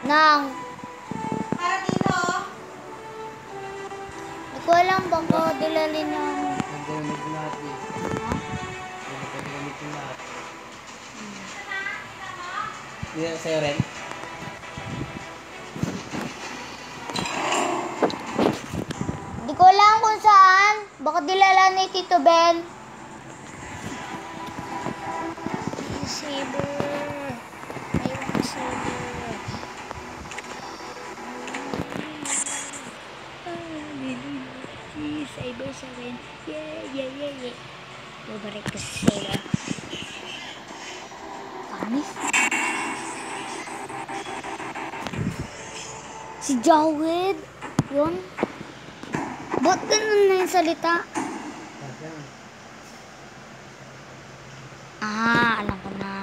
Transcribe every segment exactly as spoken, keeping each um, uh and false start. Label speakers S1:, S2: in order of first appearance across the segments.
S1: Nang.
S2: Para dito.
S1: Hindi ko alam baka dilalin ng...
S3: Nagdamig na lahat eh.
S1: Ha?
S3: Nagdamig na lahat. Hindi na sa'yo rin?
S1: Hindi ko alam kung saan. Baka dilala ni Tito Ben. Saber. I want saber. Saber sa akin. Yeah, yeah, yeah, yeah. Babalik ko sa saber. Panis? Si Jawed. Yun. Ba't ganun na yung salita? Ah, alam ko na.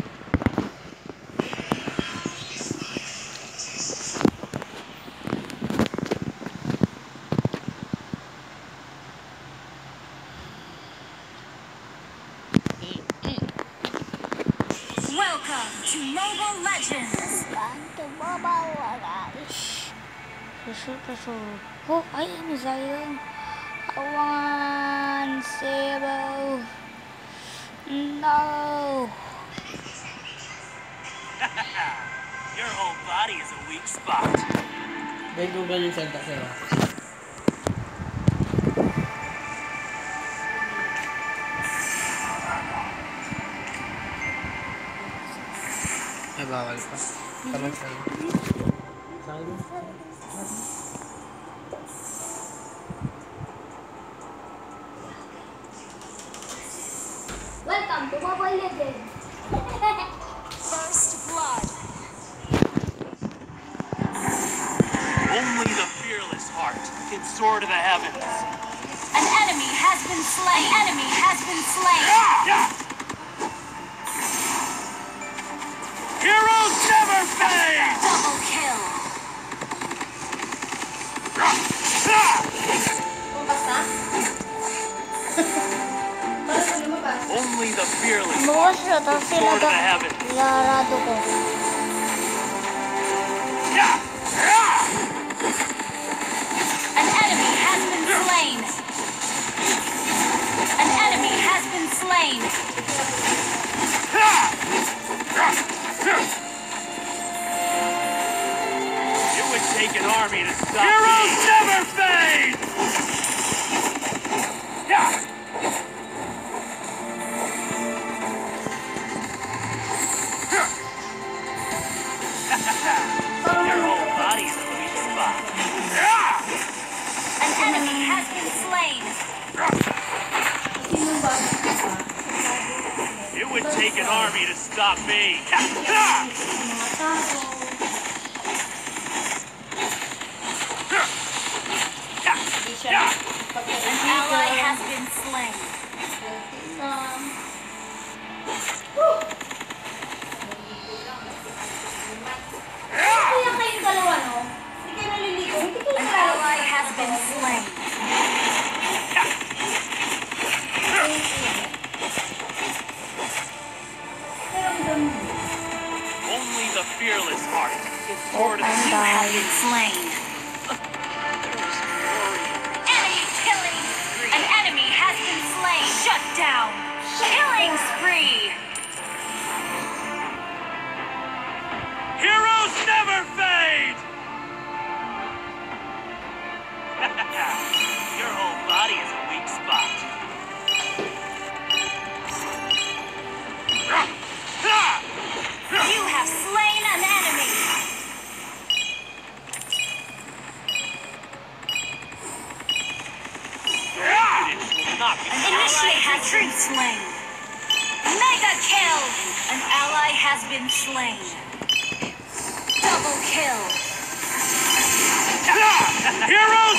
S4: Welcome to Mobile Legends.
S1: Ganto babawa guys. Susu susu. Oh, ay ano sayang. One zero. No.
S4: Your whole body is a weak spot.
S3: May Google yung salta sa'yo. Ay, bawal pa. Tamang sa'yo. Sa'yo.
S1: Welcome to Mobile Legends.
S4: First blood. Only the fearless heart can soar to the heavens. An enemy has been slain. An enemy has been slain. Heroes never fade. Double kill. Only the fearless
S1: Bukas na to sila
S4: soar to
S1: da.
S4: the heavens.
S1: Larado ko.
S4: An enemy has been slain. An enemy has been slain. It would take an army to stop Heroes me. Never fade! Your whole body is a weak spot. An enemy has been slain. It would take an army to stop me. An ally has been slain.
S2: Kaya kayong dalawa, no? Hindi kayo naliligo. Hindi kayo
S4: An
S2: naliligo.
S4: ally has been slain. Only the fearless heart can soar to the
S1: and
S4: You have
S1: die.
S4: been slain. Enemy killing. An enemy has been slain. Shut down. Killing spree. Heroes never fade. Your whole body is a weak spot. You have slain an enemy. An ally has been slain. Mega kill. An ally has been slain. Double kill. Heroes